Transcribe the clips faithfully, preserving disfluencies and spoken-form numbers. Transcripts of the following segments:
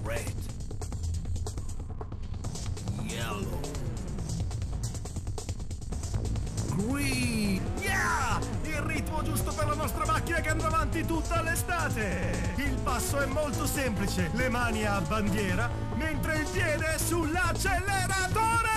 Red, yellow, green. Yeah! Il ritmo giusto per la nostra macchina che andrà avanti tutta l'estate. Il passo è molto semplice, le mani a bandiera, mentre il piede è sull'acceleratore.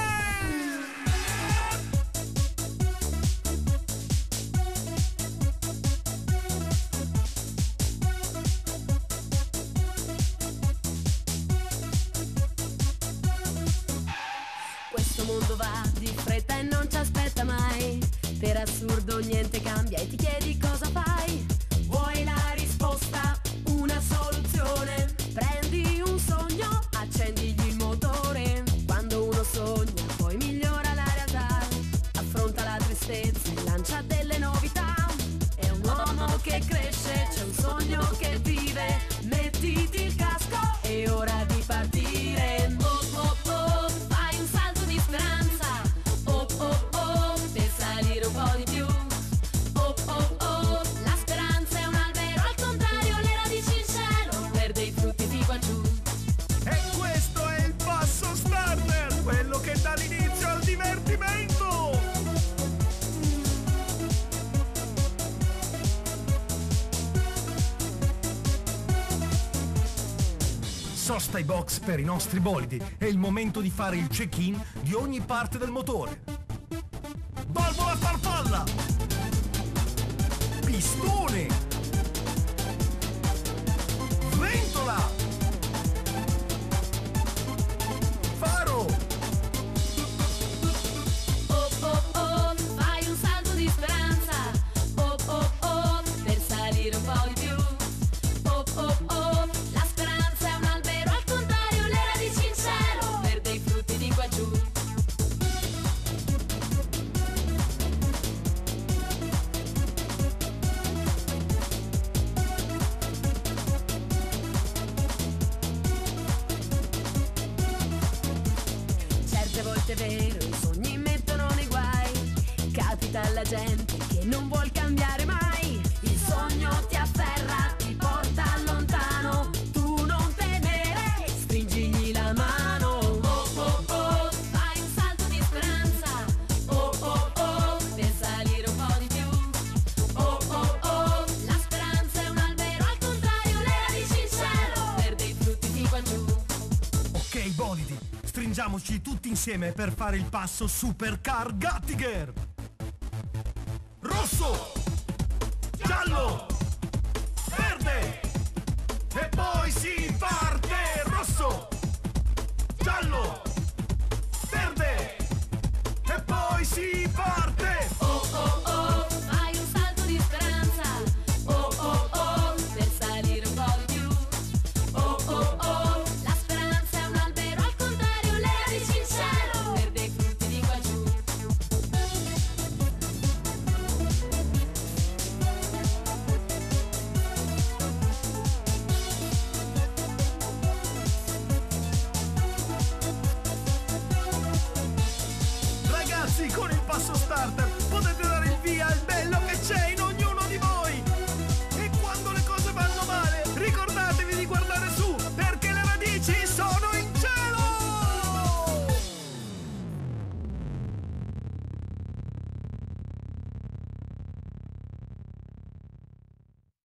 Questo mondo va di fretta e non ci aspetta mai. Per assurdo niente cambia e ti chiedi cosa fai. Vuoi la risposta, una soluzione? Prendi un sogno, accendigli il motore. Quando uno sogna poi migliora la realtà. Affronta la tristezza e lancia delle novità. È un uomo che cresce, c'è un sogno che vive. Mettiti il casco, è ora di partire. Oh oh oh, fai un salto di speranza. Oh oh oh, per salire un po' di più. Oh oh oh, la speranza è un albero, al contrario le radici in cielo, perde i frutti di qua giù. E questo è il passo starter, quello che dà l'inizio al divertimento. Sosta i box per i nostri bolidi. È il momento di fare il check-in di ogni parte del motore. Valvola farfalla, pistone, ventola, faro. Oh oh oh, fai un salto di speranza. Oh oh oh, per salire un po' di più. Oh oh oh, la speranza è un albero, al contrario le radici in cielo, perde i frutti di qua giù. Certe volte è vero, i sogni mettono nei guai. Capita alla gente che non vuol cambiare mai. Il sogno ti afferra, ti porta lontano. Tu non temere, stringigli la mano. Oh oh oh, fai un salto di speranza. Oh oh oh, per salire un po' di più. Oh oh oh, la speranza è un albero, al contrario le radici in cielo, perde i frutti di qua giù. Ok bolidi, stringiamoci tutti insieme per fare il passo Supercar Gattiger. Rosso, giallo, verde, e poi si parte. Rosso, giallo, verde, e poi si parte. Oh oh oh, fai un salto di speranza. Oh oh oh, per salire un po' di più. Oh oh oh, la speranza è un albero, al contrario le radici in cielo, perde i frutti di qua giù. Ragazzi, con il passo starter